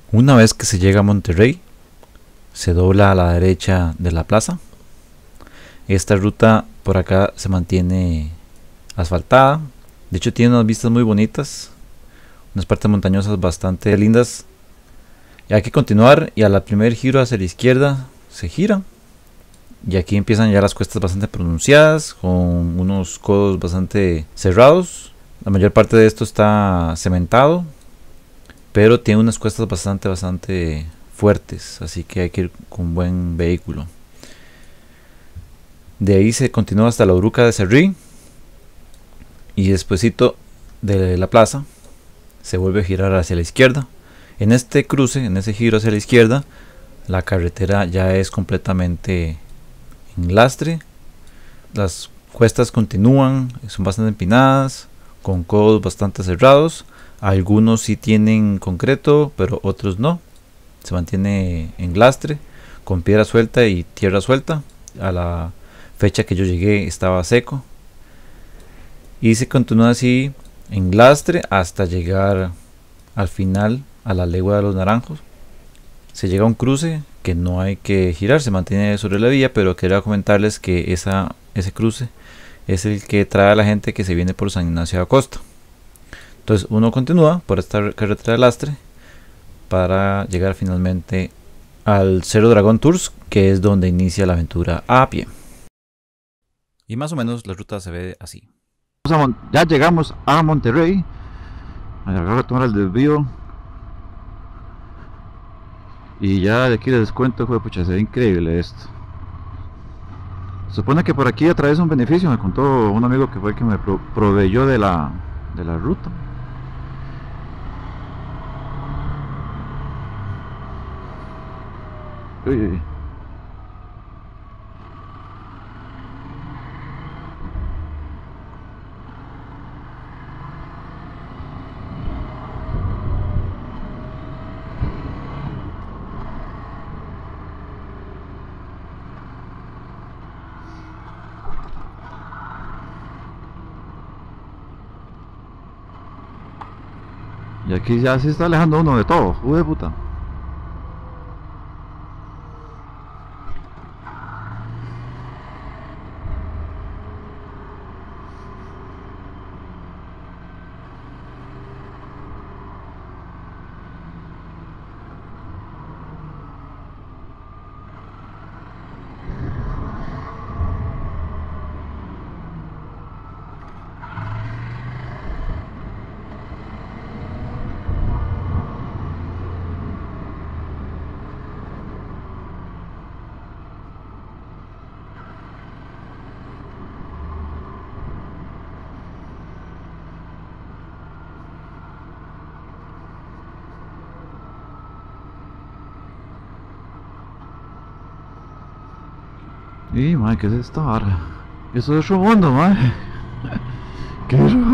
Una vez que se llega a Monterrey, se dobla a la derecha de la plaza. Esta ruta por acá se mantiene asfaltada. De hecho tiene unas vistas muy bonitas, unas partes montañosas bastante lindas. Y hay que continuar y a la primer giro hacia la izquierda se gira. Y aquí empiezan ya las cuestas bastante pronunciadas, con unos codos bastante cerrados. La mayor parte de esto está cementado, pero tiene unas cuestas bastante fuertes, así que hay que ir con buen vehículo. De ahí se continúa hasta la Uruca de Cerrí y despuesito de la plaza se vuelve a girar hacia la izquierda. En este cruce, en ese giro hacia la izquierda, la carretera ya es completamente en lastre. Las cuestas continúan, son bastante empinadas, con codos bastante cerrados. Algunos sí tienen concreto, pero otros no. Se mantiene en lastre, con piedra suelta y tierra suelta. A la fecha que yo llegué estaba seco. Y se continúa así en lastre hasta llegar al final a la legua de los Naranjos. Se llega a un cruce que no hay que girar, se mantiene sobre la vía, pero quería comentarles que ese cruce es el que trae a la gente que se viene por San Ignacio de Acosta. Entonces uno continúa por esta carretera de lastre para llegar finalmente al Cerro Dragón Tours, que es donde inicia la aventura a pie. Y más o menos la ruta se ve así. Ya llegamos a Monterrey. Acabo de tomar el desvío. Y ya de aquí les cuento, pucha, se ve increíble esto. Se supone que por aquí atraviesa un beneficio, me contó un amigo que fue el que me proveyó de la ruta. Uy, uy. Y aquí ya se está alejando uno de todo, de puta. Y, madre, ¿qué es esta vara? Eso es otro mundo, madre. ¿Qué es eso?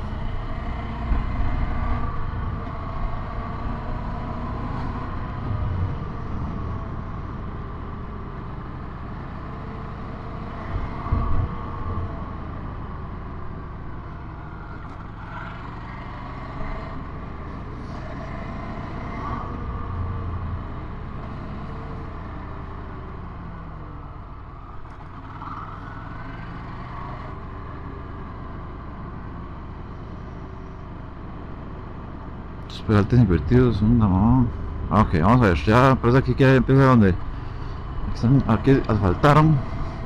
Los pedales invertidos son una mamá. Ok, vamos a ver, ya pues aquí que empieza donde aquí asfaltaron.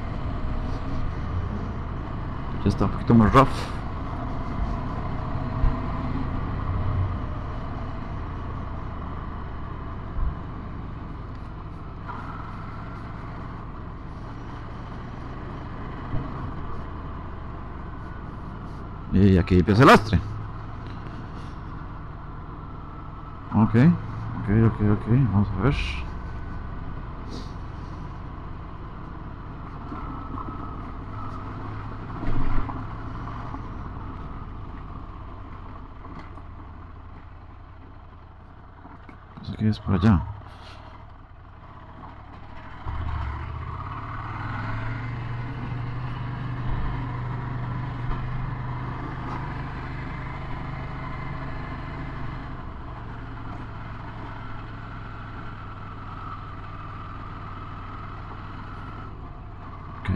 Ya está un poquito más rough. Y aquí empieza el lastre. Ok, vamos a ver. Pues aquí es por allá. Ok.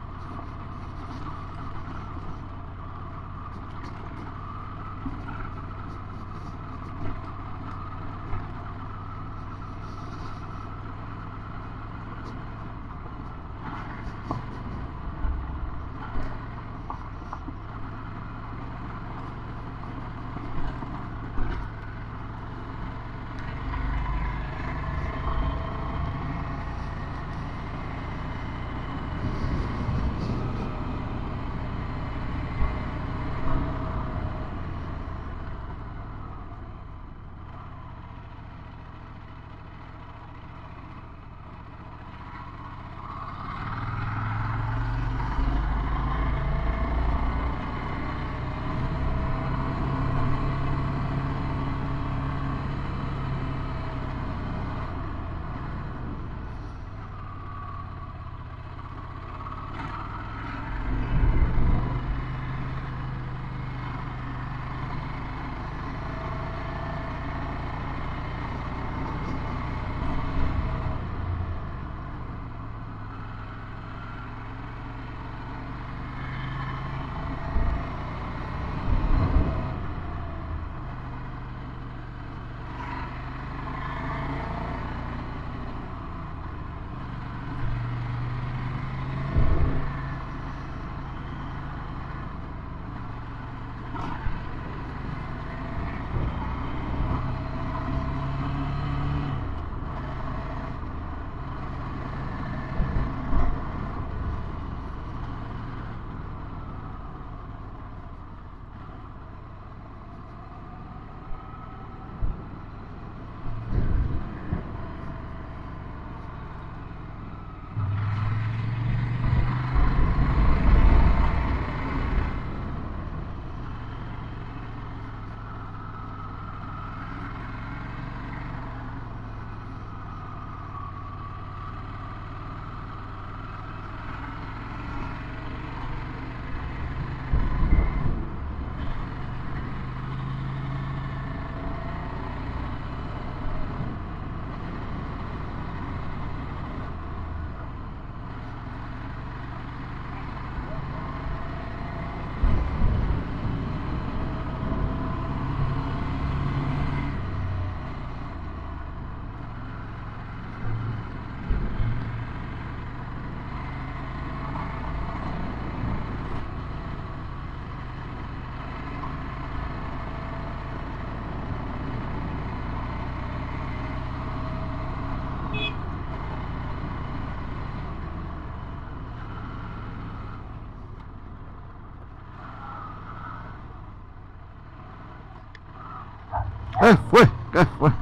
Fue? ¿Qué fue?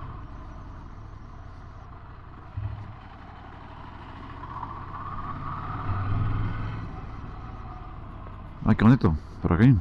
Ay, qué bonito, por aquí.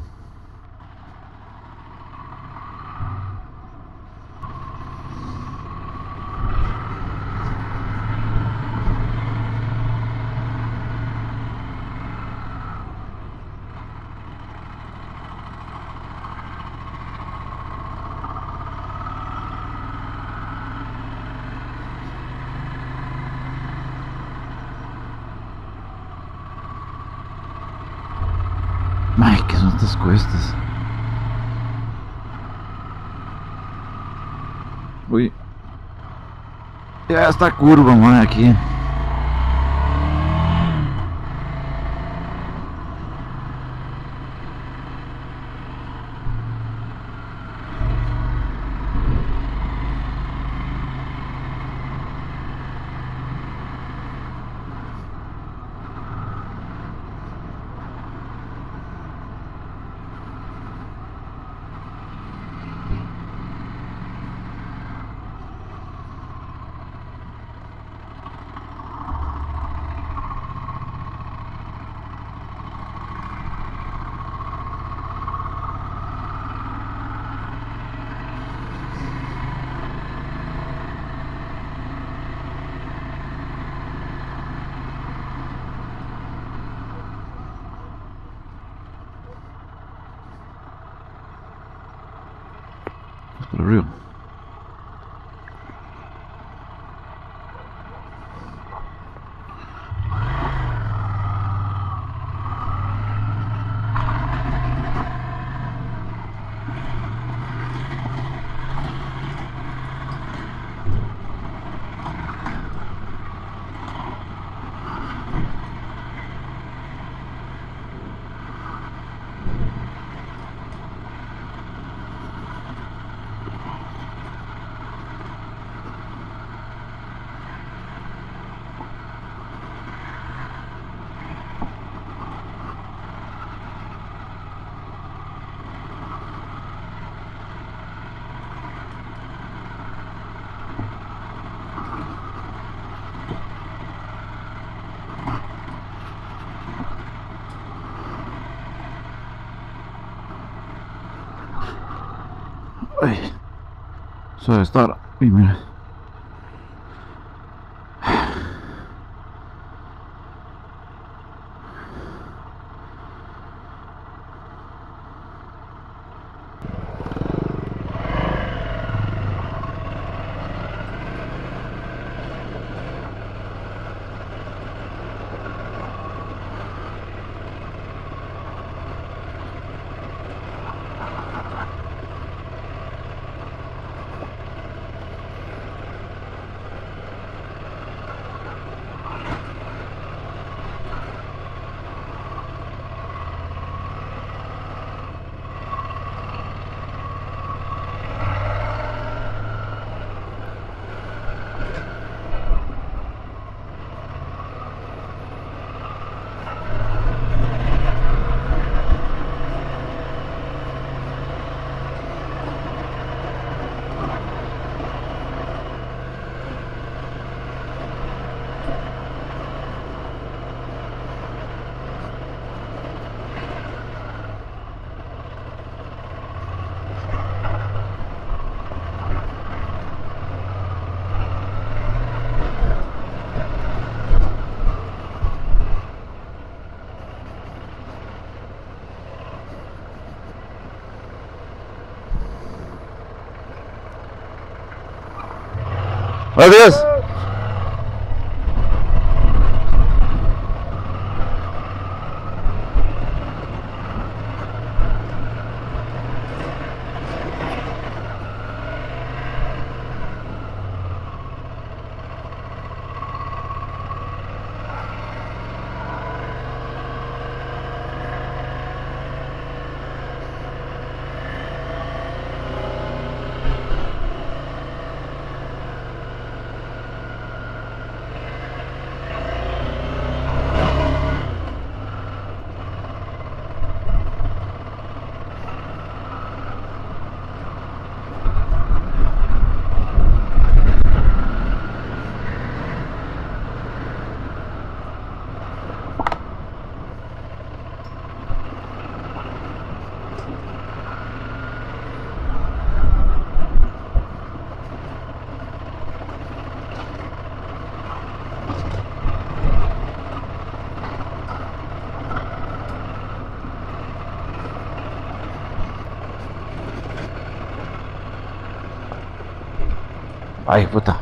Ay, ¿qué son estas cuestas? Uy. Ya está curva, man, aquí. Por el río. Ay, eso debe estar. Y mira. Buenos días. Ay, puta.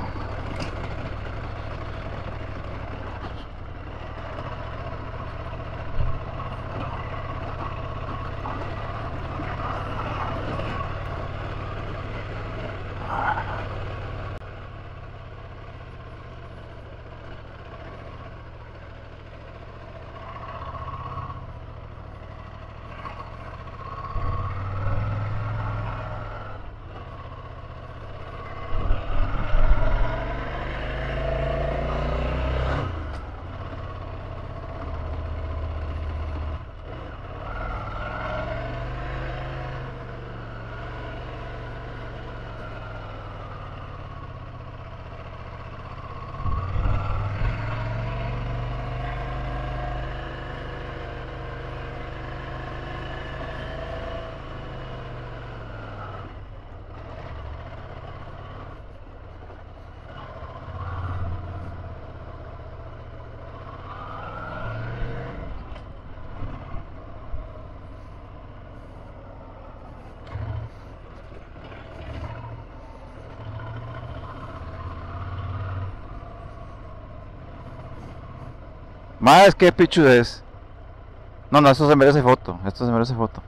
Más que pichu es. No, no, esto se merece foto. Esto se merece foto.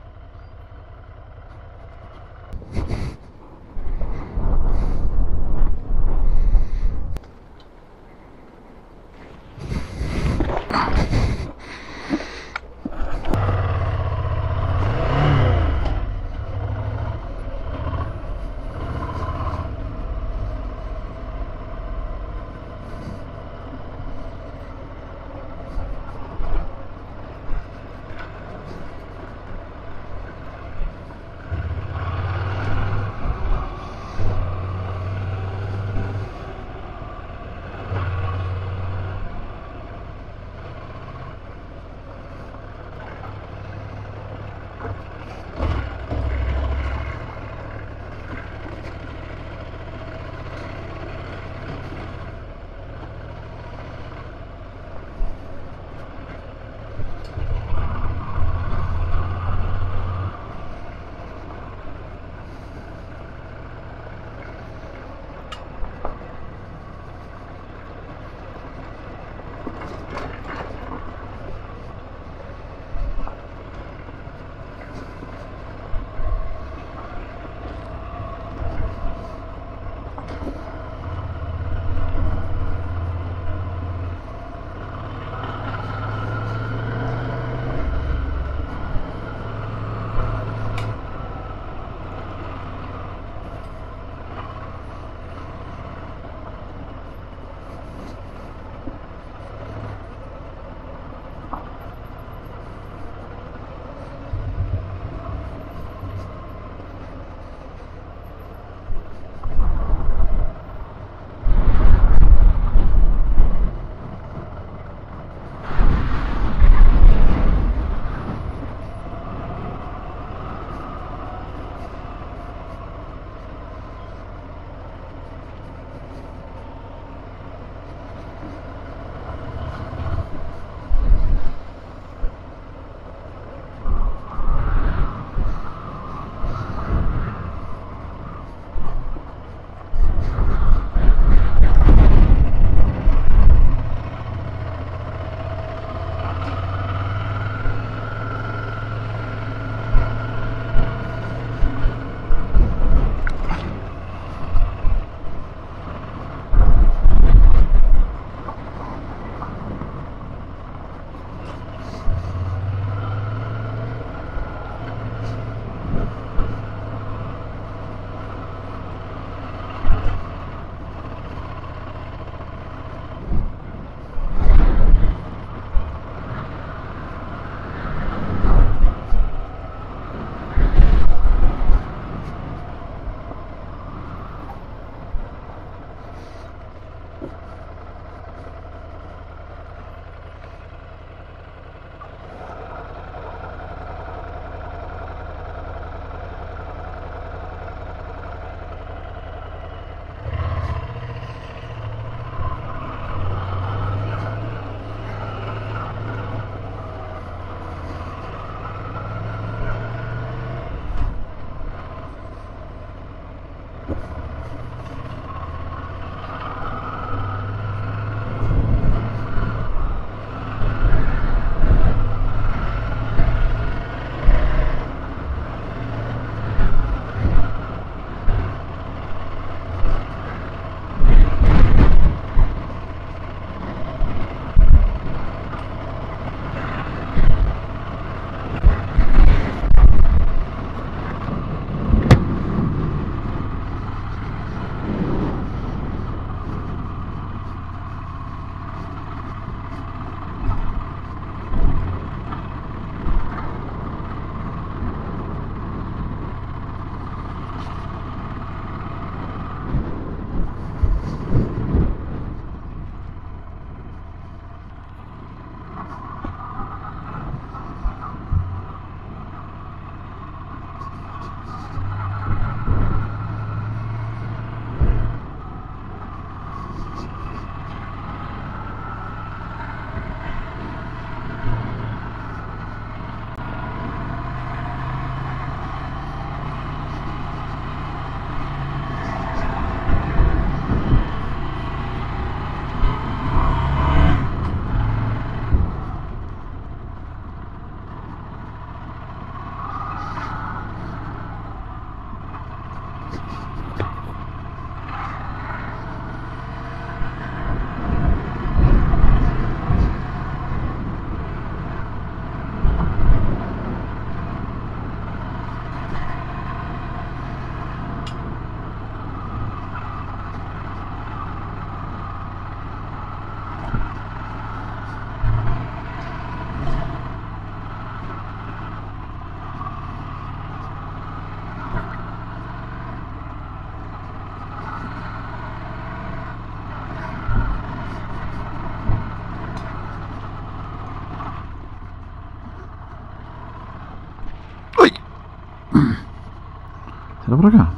¿Será por acá?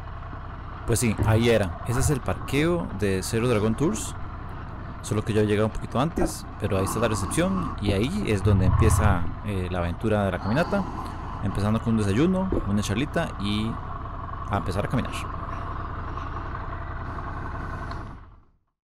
Pues sí, ahí era. Ese es el parqueo de Zero Dragon Tours. Solo que yo he llegado un poquito antes, pero ahí está la recepción y ahí es donde empieza la aventura de la caminata. Empezando con un desayuno, una charlita y a empezar a caminar.